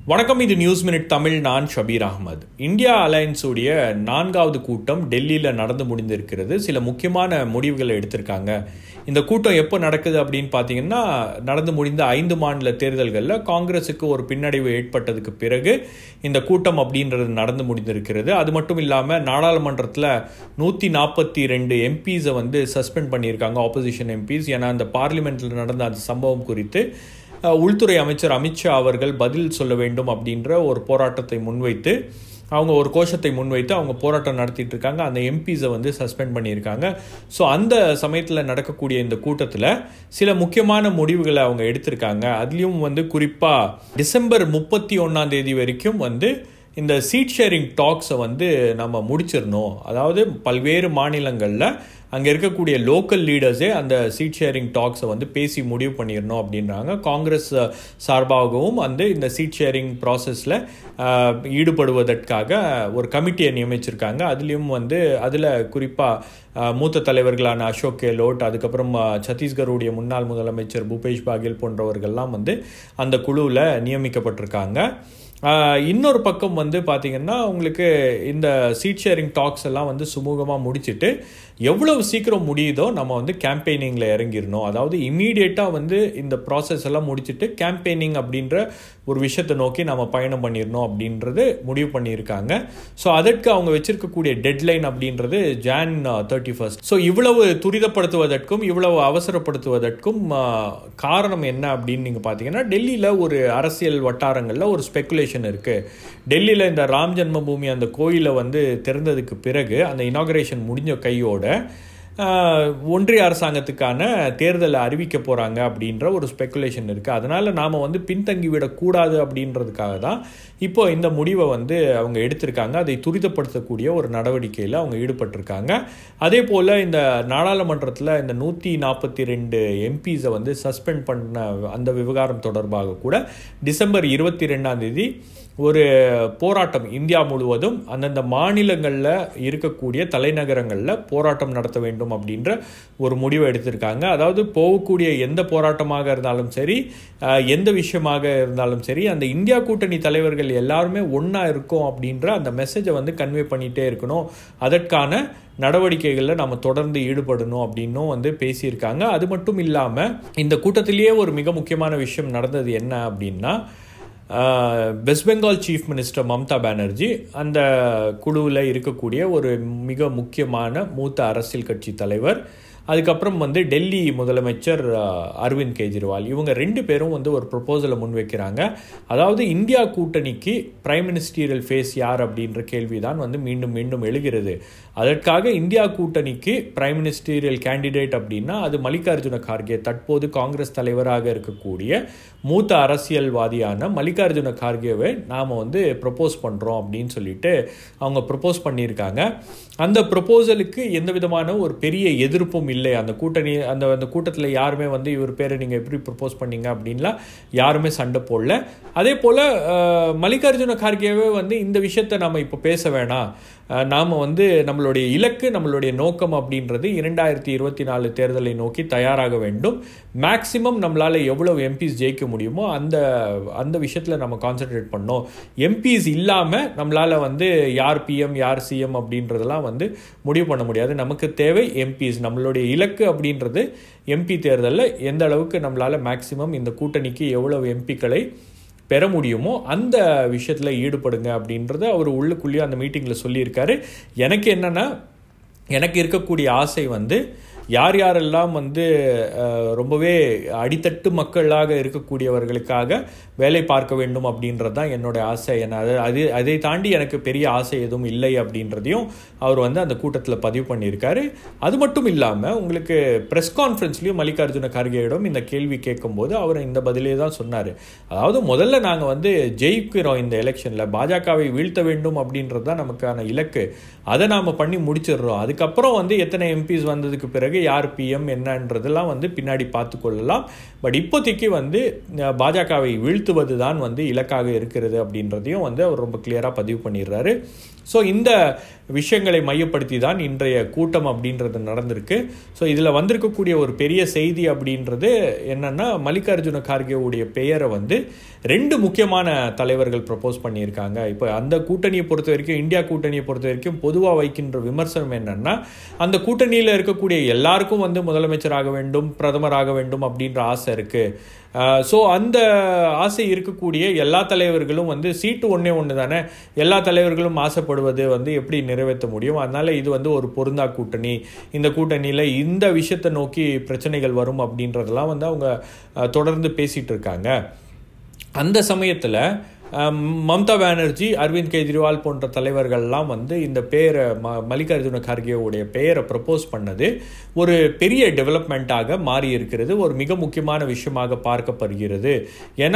வணக்கம், இது news minute Tamil. நான் ஷபீர் அஹ்மத். இந்தியா அலையன்ஸ் உடைய 4வது கூட்டம் டெல்லியில் நடந்து முடிந்திருக்கிறது. சில முக்கியமான முடிவுகளை எடுத்திருக்காங்க. இந்த கூட்டம் எப்போ நடக்குது அப்படின்னு பார்த்தீங்கன்னா, நடந்து முடிந்த 5 மாநில தேர்தல்களில் காங்கிரஸுக்கு ஒரு பின்னடைவு ஏற்பட்டதுக்கு பிறகு இந்த கூட்டம் அப்படின்றது நடந்து முடிந்திருக்கிறது. அது மட்டும் இல்லாமல் நாடாளுமன்றத்தில் 142 எம்பிஸை சஸ்பெண்ட் பண்ணியிருக்காங்க, ஆப்போசிஷன் எம்பிஸ். ஏன்னா அந்த பார்லிமெண்ட்டில் நடந்த அந்த சம்பவம் குறித்து உள்துறை அமைச்சர் அமித்ஷா அவர்கள் பதில் சொல்ல வேண்டும் அப்படின்ற ஒரு போராட்டத்தை முன்வைத்து, அவங்க ஒரு கோஷத்தை முன்வைத்து அவங்க போராட்டம் நடத்திட்டு இருக்காங்க. அந்த எம்பிஸை சஸ்பெண்ட் பண்ணியிருக்காங்க. ஸோ அந்த சமயத்தில் நடக்கக்கூடிய இந்த கூட்டத்தில் சில முக்கியமான முடிவுகளை அவங்க எடுத்திருக்காங்க. அதுலேயும் குறிப்பாக டிசம்பர் 31 வரைக்கும் இந்த சீட் ஷேரிங் டாக்ஸை நம்ம முடிச்சிடணும். அதாவது பல்வேறு மாநிலங்களில் அங்கே இருக்கக்கூடிய லோக்கல் லீடர்ஸே அந்த சீட் ஷேரிங் டாக்ஸை பேசி முடிவு பண்ணிடணும் அப்படின்றாங்க. காங்கிரஸ் சார்பாகவும் இந்த சீட் ஷேரிங் ப்ராசஸில் ஈடுபடுவதற்காக ஒரு கமிட்டியை நியமிச்சிருக்காங்க. அதுலேயும் அதில் குறிப்பாக மூத்த தலைவர்களான அசோக் கெலோட், அதுக்கப்புறம் சத்தீஸ்கருடைய முன்னாள் முதலமைச்சர் பூபேஷ் பாகேல் போன்றவர்கள்லாம் அந்த குழுவில் நியமிக்கப்பட்டிருக்காங்க. இன்னொரு பக்கம் பார்த்தீங்கன்னா, உங்களுக்கு இந்த சீட் ஷேரிங் டாக்ஸ் எல்லாம் சுமூகமாக முடிச்சுட்டு எவ்வளவு சீக்கிரம் முடியுதோ நம்ம கேம்பெயினிங்கில் இறங்கிடணும். அதாவது இம்மீடியட்டாக இந்த ப்ராசஸ் எல்லாம் முடிச்சுட்டு கேம்பெயினிங் அப்படின்ற ஒரு விஷயத்தை நோக்கி நம்ம பயணம் பண்ணிடணும் அப்படின்றது முடிவு பண்ணியிருக்காங்க. ஸோ அதற்கு அவங்க வச்சிருக்கக்கூடிய டெட்லைன் அப்படின்றது ஜான் 31. ஸோ இவ்வளவு துரிதப்படுத்துவதற்கும் இவ்வளவு அவசரப்படுத்துவதற்கும் காரணம் என்ன அப்படின்னு நீங்கள் பார்த்தீங்கன்னா, டெல்லியில் ஒரு அரசியல் வட்டாரங்களில் ஒரு ஸ்பெகுலேஷன் இருக்குது. டெல்லியில் இந்த ராம் ஜென்மபூமி அந்த கோயிலை திறந்ததுக்கு பிறகு அந்த இனாகரேஷன் முடிஞ்ச கையோட ஒன்றிய அரசாங்கத்துக்கான தேர்தலை அறிவிக்க போகிறாங்க அப்படின்ற ஒரு ஸ்பெகுலேஷன் இருக்குது. அதனால் நாம் பின்தங்கிவிடக்கூடாது அப்படின்றதுக்காக தான் இப்போ இந்த முடிவை அவங்க எடுத்திருக்காங்க. அதை துரிதப்படுத்தக்கூடிய ஒரு நடவடிக்கையில் அவங்க ஈடுபட்டிருக்காங்க. அதே போல் இந்த நாடாளுமன்றத்தில் இந்த 142 எம்பிஸை சஸ்பெண்ட் பண்ண அந்த விவகாரம் தொடர்பாக கூட டிசம்பர் 22 ஒரு போராட்டம் இந்தியா முழுவதும் அந்தந்த மாநிலங்களில் இருக்கக்கூடிய தலைநகரங்களில் போராட்டம் நடத்த வேண்டும் அப்படின்ற ஒரு முடிவை எடுத்திருக்காங்க. அதாவது போகக்கூடிய எந்த போராட்டமாக இருந்தாலும் சரி, எந்த விஷயமாக இருந்தாலும் சரி, அந்த இந்தியா கூட்டணி தலைவர்கள் எல்லாருமே ஒன்றா இருக்கும் அப்படின்ற அந்த மெசேஜை கன்வே பண்ணிகிட்டே இருக்கணும். அதற்கான நடவடிக்கைகளில் நம்ம தொடர்ந்து ஈடுபடணும் அப்படின்னும் பேசியிருக்காங்க. அது மட்டும் இல்லாமல் இந்த கூட்டத்திலேயே ஒரு மிக முக்கியமான விஷயம் நடந்தது என்ன அப்படின்னா, West Bengal chief minister Mamata Banerjee அந்த குழுவில் இருக்கக்கூடிய ஒரு மிக முக்கியமான மூத்த அரசியல் கட்சி தலைவர், அதுக்கப்புறம் டெல்லி முதலமைச்சர் அரவிந்த் கெஜ்ரிவால், இவங்க 2 பேரும் ஒரு ப்ரொபோசலை முன்வைக்கிறாங்க. அதாவது இந்தியா கூட்டணிக்கு பிரைம் மினிஸ்டீரியல் ஃபேஸ் யார் அப்படின்ற கேள்வி தான் மீண்டும் மீண்டும் எழுகிறது. அதற்காக இந்தியா கூட்டணிக்கு பிரைம் மினிஸ்டீரியல் கேண்டிடேட் அப்படின்னா அது மல்லிகார்ஜுன கார்கே, தற்போது காங்கிரஸ் தலைவராக இருக்கக்கூடிய மூத்த அரசியல்வாதியான மல்லிகார்ஜுன கார்கேவை நாம் ப்ரொப்போஸ் பண்ணுறோம் அப்படின்னு சொல்லிட்டு அவங்க ப்ரொப்போஸ் பண்ணியிருக்காங்க. அந்த ப்ரொப்போசலுக்கு எந்த விதமான ஒரு பெரிய எதிர்ப்பும் இல்லை. அந்த கூட்டணி அந்த கூட்டத்தில் யாருமே இவர் பேரை நீங்கள் எப்படி ப்ரொப்போஸ் பண்ணீங்க அப்படின்லாம் யாருமே சண்டை போடல. அதே போல் மல்லிகார்ஜுன கார்கேவே இந்த விஷயத்தை நம்ம இப்போ பேச வேணாம், நாம் நம்மளுடைய இலக்கு, நம்மளுடைய நோக்கம் அப்படின்றது 2024 தேர்தலை நோக்கி தயாராக வேண்டும். மேக்சிமம் நம்மளால் எவ்வளவு எம்பிஸ் ஜெயிக்க முடியுமோ அந்த விஷயத்தில் நம்ம கான்சென்ட்ரேட் பண்ணோம். எம்பிஸ் இல்லாமல் நம்மளால் யார் பிஎம் யார் சிஎம் அப்படின்றதெல்லாம் முடிவு பண்ண முடியாது. நமக்கு தேவை எம்பிஸ். நம்மளுடைய இலக்கு அப்படின்றது எம்பி தேர்தலில் எந்த அளவுக்கு நம்மளால் மேக்சிமம் இந்த கூட்டணிக்கு எவ்வளவு எம்பிக்களை பெற முடியுமோ அந்த விஷயத்தில் ஈடுபடுங்க அப்படின்றத அவர் உள்ளுக்குள்ளேயே அந்த மீட்டிங்கில் சொல்லியிருக்காரு. எனக்கு என்னென்னா, எனக்கு இருக்கக்கூடிய ஆசை யார் யாரெல்லாம் ரொம்பவே அடித்தட்டு மக்களாக இருக்கக்கூடியவர்களுக்காக வேலை பார்க்க வேண்டும் அப்படின்றது தான் என்னுடைய ஆசை. அதை தாண்டி எனக்கு பெரிய ஆசை எதுவும் இல்லை அப்படின்றதையும் அவர் அந்த கூட்டத்தில் பதிவு பண்ணியிருக்காரு. அது மட்டும் இல்லாமல் உங்களுக்கு ப்ரெஸ் கான்ஃபரன்ஸ்லேயும் மல்லிகார்ஜுன கார்கேயிடம் இந்த கேள்வி கேட்கும்போது அவர் இந்த பதிலே தான் சொன்னார். அதாவது முதல்ல நாங்கள் ஜெயிக்கிறோம் இந்த எலெக்ஷனில், பாஜகவை வீழ்த்த வேண்டும் அப்படின்றது தான் நமக்கான இலக்கு, அதை நாம் பண்ணி முடிச்சிடுறோம். அதுக்கப்புறம் எத்தனை எம்பிஸ் வந்ததுக்கு பிறகு பிறகு யார் பிஎம் என்னன்றதெல்லாம் வந்து பின்னாடி பார்த்து கொள்ளலாம். பட் இப்போதைக்கு வந்து பாஜகவை வீழ்த்துவது தான் வந்து இலக்காக இருக்கிறது அப்படின்றதையும் வந்து அவர் ரொம்ப கிளியராக பதிவு பண்ணிடுறாரு. ஸோ இந்த விஷயங்களை மையப்படுத்தி தான் இன்றைய கூட்டம் அப்படின்றது நடந்திருக்கு. ஸோ இதில் வந்திருக்கக்கூடிய ஒரு பெரிய செய்தி அப்படின்றது என்னன்னா, மல்லிகார்ஜுன கார்கேவுடைய பெயரை வந்து 2 முக்கியமான தலைவர்கள் ப்ரப்போஸ் பண்ணியிருக்காங்க. இப்போ அந்த கூட்டணியை பொறுத்த வரைக்கும், இந்தியா கூட்டணியை பொறுத்த வரைக்கும் பொதுவாக வைக்கின்ற விமர்சனம் என்னன்னா, அந்த கூட்டணியில் இருக்கக்கூடிய எல்லாருக்கும் வந்து முதலமைச்சராக வேண்டும், பிரதமராக வேண்டும் அப்படின்ற ஆசை இருக்கு. ஸோ அந்த ஆசை இருக்கக்கூடிய எல்லா தலைவர்களும் வந்து சீட்டு ஒன்று தானே, எல்லா தலைவர்களும் ஆசைப்படுவது வந்து எப்படி நிறைவேற்ற முடியும்? அதனால இது வந்து ஒரு பொருந்தா கூட்டணி, இந்த கூட்டணியில் இந்த விஷயத்தை நோக்கி பிரச்சனைகள் வரும் அப்படின்றதெல்லாம் வந்து அவங்க தொடர்ந்து பேசிகிட்டு இருக்காங்க. அந்த சமயத்தில் மம்தா பானர்ஜி, அரவிந்த் கெஜ்ரிவால் போன்ற தலைவர்கள்லாம் வந்து இந்த பெயரை மல்லிகார்ஜுன கார்கேவுடைய பெயரை ப்ரப்போஸ் பண்ணது ஒரு பெரிய டெவலப்மெண்ட்டாக மாறி இருக்கிறது, ஒரு மிக முக்கியமான விஷயமாக பார்க்கப்படுகிறது. ஏன்னா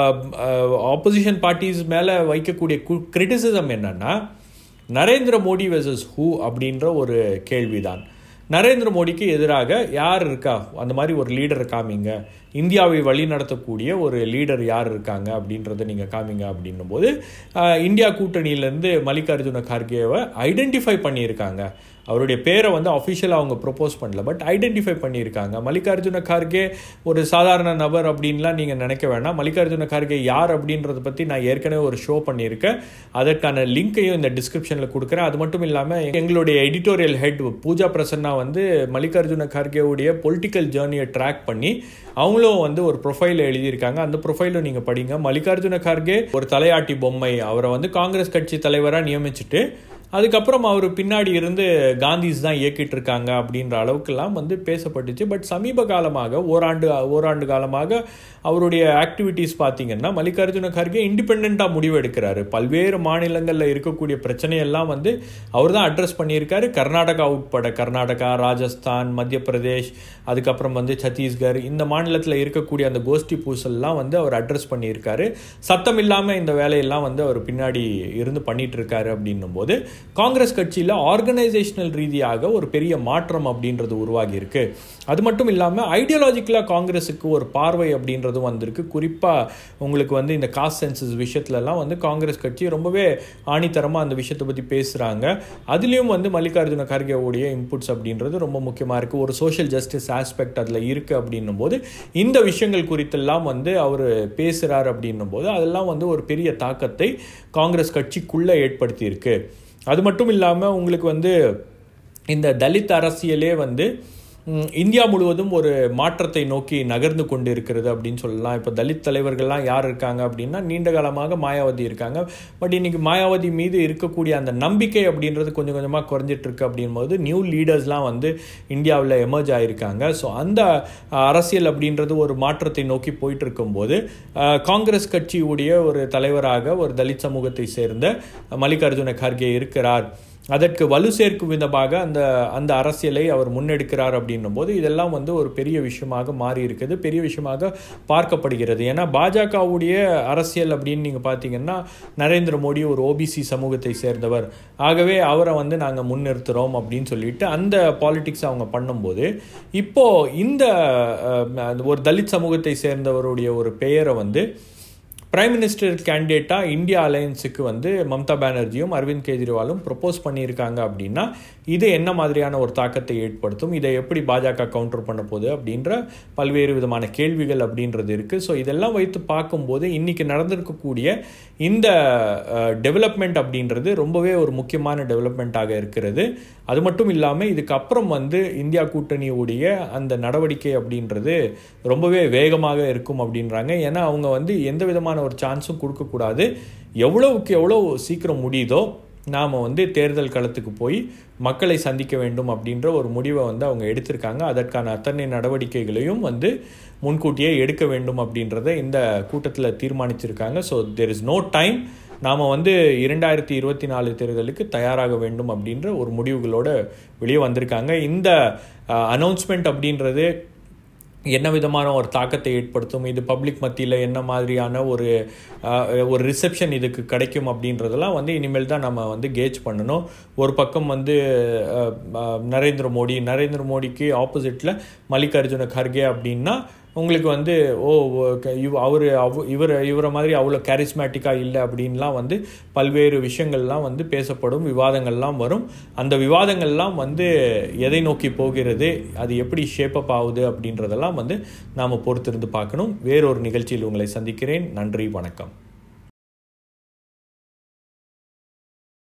ஆப்போசிஷன் பார்ட்டிஸ் மேலே வைக்கக்கூடிய கிரிட்டிசிசம் என்னன்னா, நரேந்திர மோடி வெர்சஸ் ஹூ அப்படின்ற ஒரு கேள்விதான். நரேந்திர மோடிக்கு எதிராக யார் இருக்கா, அந்த மாதிரி ஒரு லீடரை காமிங்க, இந்தியாவை வழி நடத்தக்கூடிய ஒரு லீடர் யார் இருக்காங்க அப்படின்றத நீங்கள் காமிங்க அப்படின்னும் போது இந்தியா கூட்டணியிலேருந்து மல்லிகார்ஜுன கார்கேவை ஐடென்டிஃபை பண்ணியிருக்காங்க. அவருடைய பேரை வந்து அஃபிஷியலாக அவங்க ப்ரொப்போஸ் பண்ணல, பட் ஐடென்டிஃபை பண்ணியிருக்காங்க. மல்லிகார்ஜுன கார்கே ஒரு சாதாரண நபர் அப்படின்லாம் நீங்கள் நினைக்க வேண்டாம். மல்லிகார்ஜுன கார்கே யார் அப்படின்றத பற்றி நான் ஏற்கனவே ஒரு ஷோ பண்ணியிருக்கேன், அதற்கான லிங்க்கையும் இந்த டிஸ்கிரிப்ஷனில் கொடுக்குறேன். அது மட்டும் இல்லாமல் எங்களுடைய எடிட்டோரியல் ஹெட் பூஜா பிரசன்னா வந்து மல்லிகார்ஜுன கார்கேவுடைய பொலிட்டிக்கல் ஜேர்னியை ட்ராக் பண்ணி அவங்களும் வந்து ஒரு ப்ரொஃபைலை எழுதியிருக்காங்க. அந்த ப்ரொஃபைலும் நீங்கள் படிங்க. மல்லிகார்ஜுன கார்கே ஒரு தலையாட்டி பொம்மை, அவரை வந்து காங்கிரஸ் கட்சி தலைவராக நியமிச்சுட்டு அதுக்கப்புறம் அவர் பின்னாடி இருந்து காந்திஸ் தான் இயக்கிட்டு இருக்காங்க அப்படின்ற அளவுக்கெல்லாம் வந்து பேசப்பட்டுச்சு. பட் சமீப காலமாக ஓராண்டு காலமாக அவருடைய ஆக்டிவிட்டீஸ் பார்த்தீங்கன்னா, மல்லிகார்ஜுன கார்கே இண்டிபெண்ட்டாக முடிவு எடுக்கிறாரு. பல்வேறு மாநிலங்களில் இருக்கக்கூடிய பிரச்சனையெல்லாம் வந்து அவர் தான் அட்ரஸ் பண்ணியிருக்காரு. கர்நாடகா உட்பட, கர்நாடகா, ராஜஸ்தான், மத்திய பிரதேஷ், அதுக்கப்புறம் வந்து சத்தீஸ்கர், இந்த மாநிலத்தில் இருக்கக்கூடிய அந்த கோஷ்டி பூசல்லாம் வந்து அவர் அட்ரஸ் பண்ணியிருக்காரு. சத்தம் இல்லாமல் இந்த வேலையெல்லாம் வந்து அவர் பின்னாடி இருந்து பண்ணிட்டு இருக்காரு. அப்படின்னும் போது காங்கிரஸ் கட்சியில் ஆர்கனைசேஷனல் ரீதியாக ஒரு பெரிய மாற்றம் அப்படின்றது உருவாகி இருக்கு. அது மட்டும் இல்லாமல் ஐடியாலஜிக்கலாக காங்கிரஸுக்கு ஒரு பார்வை அப்படின்றதும் வந்திருக்கு. குறிப்பாக உங்களுக்கு வந்து இந்த காஸ்ட் சென்சஸ் விஷயத்துலலாம் வந்து காங்கிரஸ் கட்சி ரொம்பவே ஆணித்தரமாக அந்த விஷயத்தை பற்றி பேசுகிறாங்க. அதுலேயும் வந்து மல்லிகார்ஜுன கார்கேவுடைய இன்புட்ஸ் அப்படின்றது ரொம்ப முக்கியமாக இருக்குது. ஒரு சோஷியல் ஜஸ்டிஸ் ஆஸ்பெக்ட் அதில் இருக்குது அப்படின்னும் போது இந்த விஷயங்கள் குறித்தெல்லாம் வந்து அவர் பேசுகிறார் அப்படின்னும் போது அதெல்லாம் வந்து ஒரு பெரிய தாக்கத்தை காங்கிரஸ் கட்சிக்குள்ளே ஏற்படுத்தியிருக்கு. அது மட்டும் இல்லாமல் உங்களுக்கு வந்து இந்த தலித் அரசியலே வந்து இந்தியா முழுவதும் ஒரு மாற்றத்தை நோக்கி நகர்ந்து கொண்டு இருக்கிறது அப்படின்னு சொல்லலாம். இப்போ தலித் தலைவர்கள்லாம் யார் இருக்காங்க அப்படின்னா, நீண்ட காலமாக மாயாவதி இருக்காங்க. பட் இன்னைக்கு மாயாவதி மீது இருக்கக்கூடிய அந்த நம்பிக்கை அப்படின்றது கொஞ்சம் கொஞ்சமாக குறைஞ்சிட்டு இருக்கு. அப்படின்போது நியூ லீடர்ஸ்லாம் வந்து இந்தியாவில் எமர்ஜ் ஆகியிருக்காங்க. ஸோ அந்த அரசியல் அப்படின்றது ஒரு மாற்றத்தை நோக்கி போயிட்டு இருக்கும்போது காங்கிரஸ் கட்சியுடைய ஒரு தலைவராக ஒரு தலித் சமூகத்தை சேர்ந்த மல்லிகார்ஜுன கார்கே இருக்கிறார். அதற்கு வலு சேர்க்கும் விதமாக அந்த அரசியலை அவர் முன்னெடுக்கிறார் அப்படின்னும் போது இதெல்லாம் வந்து ஒரு பெரிய விஷயமாக மாறி இருக்குது, பெரிய விஷயமாக பார்க்கப்படுகிறது. ஏன்னா பாஜகவுடைய அரசியல் அப்படின்னு நீங்கள் பார்த்தீங்கன்னா, நரேந்திர மோடி ஒரு ஓபிசி சமூகத்தை சேர்ந்தவர், ஆகவே அவரை வந்து நாங்கள் முன்னிறுத்துகிறோம் அப்படின்னு சொல்லிட்டு அந்த பாலிடிக்ஸ் அவங்க பண்ணும்போது, இப்போ இந்த ஒரு தலித் சமூகத்தை சேர்ந்தவருடைய ஒரு பெயரை வந்து பிரைம் மினிஸ்டர் கேண்டிடேட்டாக இந்தியா அலையன்ஸுக்கு வந்து மம்தா பானர்ஜியும் அரவிந்த் கெஜ்ரிவாலும் ப்ரப்போஸ் பண்ணியிருக்காங்க அப்படின்னா இது என்ன மாதிரியான ஒரு தாக்கத்தை ஏற்படுத்தும், இதை எப்படி பாஜக கவுண்டர் பண்ண போகுது அப்படின்ற பல்வேறு விதமான கேள்விகள் அப்படின்றது இருக்குது. ஸோ இதெல்லாம் வைத்து பார்க்கும்போது இன்றைக்கி நடந்திருக்கக்கூடிய இந்த டெவலப்மெண்ட் அப்படின்றது ரொம்பவே ஒரு முக்கியமான டெவலப்மெண்ட்டாக இருக்கிறது. அது மட்டும் இல்லாமல் இதுக்கப்புறம் வந்து இந்தியா கூட்டணியுடைய அந்த நடவடிக்கை அப்படின்றது ரொம்பவே வேகமாக இருக்கும் அப்படின்றாங்க. ஏன்னா அவங்க வந்து எந்த விதமான ஒரு சான்ஸும் கொடுக்கக்கூடாது. எவ்வளவுக்கு எவ்வளோ சீக்கிரம் முடியுதோ நாம் வந்து தேர்தல் களத்துக்கு போய் மக்களை சந்திக்க வேண்டும் அப்படின்ற ஒரு முடிவை வந்து அவங்க எடுத்திருக்காங்க. அதற்கான அத்தனை நடவடிக்கைகளையும் வந்து முன்கூட்டியே எடுக்க வேண்டும் அப்படின்றத இந்த கூட்டத்தில் தீர்மானிச்சிருக்காங்க. So there is no time, நாம் வந்து 2024 தேர்தலுக்கு தயாராக வேண்டும் அப்படின்ற ஒரு முடிவுகளோடு வெளியே வந்திருக்காங்க. இந்த அனௌன்ஸ்மெண்ட் அப்படின்றது என்ன விதமான ஒரு தாக்கத்தை ஏற்படுத்தும், இது பப்ளிக் மத்தியில் என்ன மாதிரியான ஒரு ரிசப்ஷன் இதுக்கு கிடைக்கும் அப்படின்றதெல்லாம் வந்து இனிமேல் தான் நம்ம வந்து கேஜ் பண்ணணும். ஒரு பக்கம் வந்து நரேந்திர மோடிக்கு ஆப்போசிட்டில் மல்லிகார்ஜுன கர்கே அப்படின்னா உங்களுக்கு வந்து இவரை மாதிரி அவ்வளோ கேரிஸ்மேட்டிக்காக இல்லை அப்படின்லாம் வந்து பல்வேறு விஷயங்கள்லாம் வந்து பேசப்படும், விவாதங்கள்லாம் வரும். அந்த விவாதங்கள்லாம் வந்து எதை நோக்கி போகிறது, அது எப்படி ஷேப்பப் ஆகுது அப்படின்றதெல்லாம் வந்து நாம் பொறுத்திருந்து பார்க்கணும். வேறொரு நிகழ்ச்சியில் உங்களை சந்திக்கிறேன். நன்றி, வணக்கம்.